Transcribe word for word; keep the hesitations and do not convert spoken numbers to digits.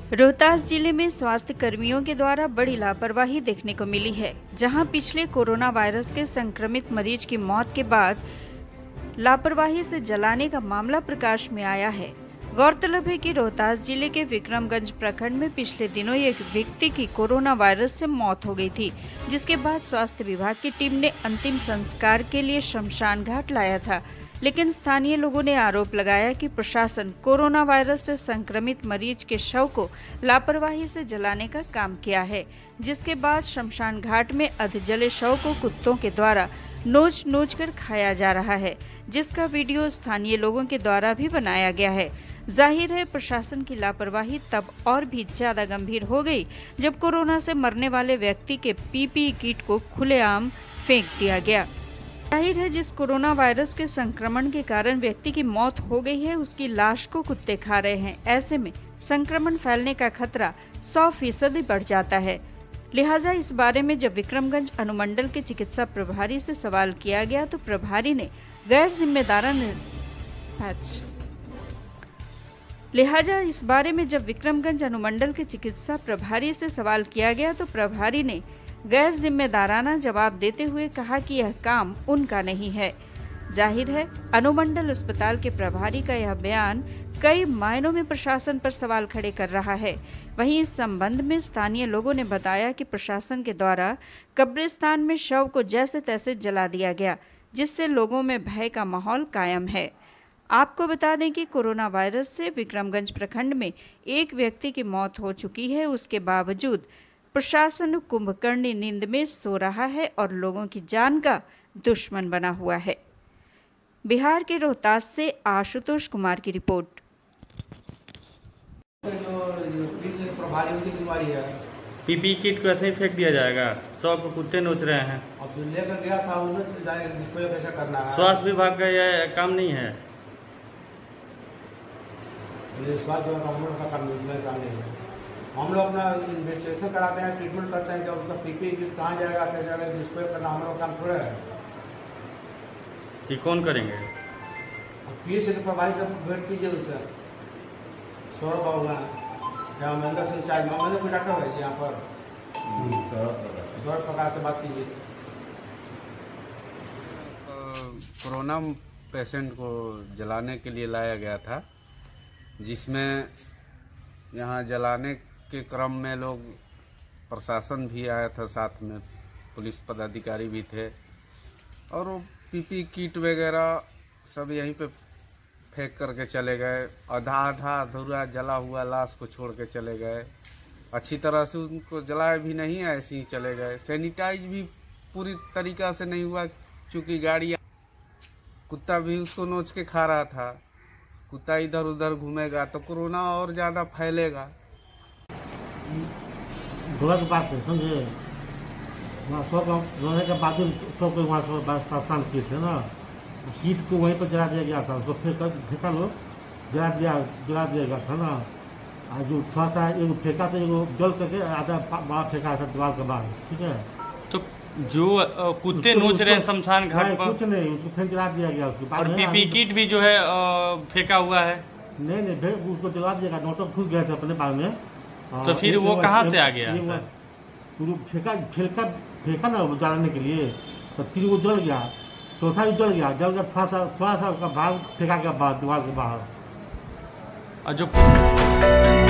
रोहतास जिले में स्वास्थ्य कर्मियों के द्वारा बड़ी लापरवाही देखने को मिली है, जहां पिछले कोरोना वायरस के संक्रमित मरीज की मौत के बाद लापरवाही से जलाने का मामला प्रकाश में आया है। गौरतलब है कि रोहतास जिले के विक्रमगंज प्रखंड में पिछले दिनों एक व्यक्ति की कोरोना वायरस से मौत हो गई थी, जिसके बाद स्वास्थ्य विभाग की टीम ने अंतिम संस्कार के लिए शमशान घाट लाया था। लेकिन स्थानीय लोगों ने आरोप लगाया कि प्रशासन कोरोना वायरस से संक्रमित मरीज के शव को लापरवाही से जलाने का काम किया है, जिसके बाद शमशान घाट में अधजले शव को कुत्तों के द्वारा नोच नोच कर खाया जा रहा है, जिसका वीडियो स्थानीय लोगों के द्वारा भी बनाया गया है। जाहिर है प्रशासन की लापरवाही तब और भी ज्यादा गंभीर हो गई जब कोरोना से मरने वाले व्यक्ति के पीपीई किट को खुलेआम फेंक दिया गया। जाहिर है जिस कोरोना वायरस के संक्रमण के कारण व्यक्ति की मौत हो गई है, उसकी लाश को कुत्ते खा रहे हैं। ऐसे में संक्रमण फैलने का खतरा सौ फीसदी बढ़ जाता है। लिहाजा इस बारे में जब विक्रमगंज अनुमंडल के चिकित्सा प्रभारी से सवाल किया गया तो प्रभारी ने गैर जिम्मेदाराना लिहाजा इस बारे में जब विक्रमगंज अनुमंडल के चिकित्सा प्रभारी से सवाल किया गया तो प्रभारी ने गैर जिम्मेदाराना जवाब देते हुए कहा कि यह काम उनका नहीं है। जाहिर है अनुमंडल अस्पताल के प्रभारी का यह बयान कई मायनों में प्रशासन पर सवाल खड़े कर रहा है। वहीं इस संबंध में स्थानीय लोगों ने बताया कि प्रशासन के द्वारा कब्रिस्तान में शव को जैसे तैसे जला दिया गया, जिससे लोगों में भय का माहौल कायम है। आपको बता दें कि कोरोना वायरस से विक्रमगंज प्रखंड में एक व्यक्ति की मौत हो चुकी है। उसके बावजूद प्रशासन कुंभकर्णी नींद में सो रहा है और लोगों की जान का दुश्मन बना हुआ है। बिहार के रोहतास से आशुतोष कुमार की रिपोर्ट। पीपी किट को ऐसे ही फेंक दिया जाएगा? सौ को कुत्ते नोच रहे हैं। अब जो लेकर गया था उसको कैसा करना है? स्वास्थ्य विभाग का यह काम नहीं है। स्वास्थ्य विभाग हम लोग का काम नहीं है। हम लोग अपना इन्वेस्टिगेशन कराते हैं, ट्रीटमेंट करते हैं कि उसका पीपी किट कहाँ जाएगा, कैसे जाएगा, डिस्प्ले करना हम लोग काम थोड़ा है कि कौन करेंगे? फिर से तो प्रभारी से भेंट कीजिए उससे। सौरभ बाबू क्या महेंद्र सिंह चार्ज महेंद्र कोई डॉक्टर है यहाँ पर? सौरभ प्रकाश से बात कीजिए। कोरोना पेशेंट को जलाने के लिए लाया गया था, जिसमें यहाँ जलाने के क्रम में लोग प्रशासन भी आया था, साथ में पुलिस पदाधिकारी भी थे और वो पीपी किट वगैरह सब यहीं पे फेंक करके चले गए। आधा आधा अधूरा जला हुआ लाश को छोड़ के चले गए। अच्छी तरह से उनको जलाए भी नहीं, ऐसे ही चले गए। सैनिटाइज भी पूरी तरीका से नहीं हुआ, चूँकि गाड़ी कुत्ता भी उसको नोच के खा रहा था। कुत्ता इधर उधर घूमेगा तो कोरोना और ज़्यादा फैलेगा। गलत बात है, समझे? वहाँ सौ का रोने के बाद सौ को वहाँ परेशान किए थे ना, कीट को वहीं पर जला दिया गया था। उसको फेंका फेंका लो जला दिया जला दिया गया था ना। आज जो थोड़ा सा एक फेंका तो एक जल करके आधा बाहर फेंका था दीवार के बाहर। ठीक है, तो जो कुत्ते नोच रहे हैं शमशान घाट पर, कुछ नहीं, उसको फेंक जला दिया गया। उसके बाद और पीपी किट भी जो है फेंका हुआ है। नहीं नहीं, उसको जला दिया गया। नोटक घुस गए थे अपने बाग में। तो फिर वो कहाँ से आ गया? फेंका फेंका फेंका ना जलाने के लिए, तो फिर वो जल गया। चौथा भी जल गया, जल गया थोड़ा सा थोड़ा सा उसका भाग फेंका गया बाहर दीवार के बाहर। और जो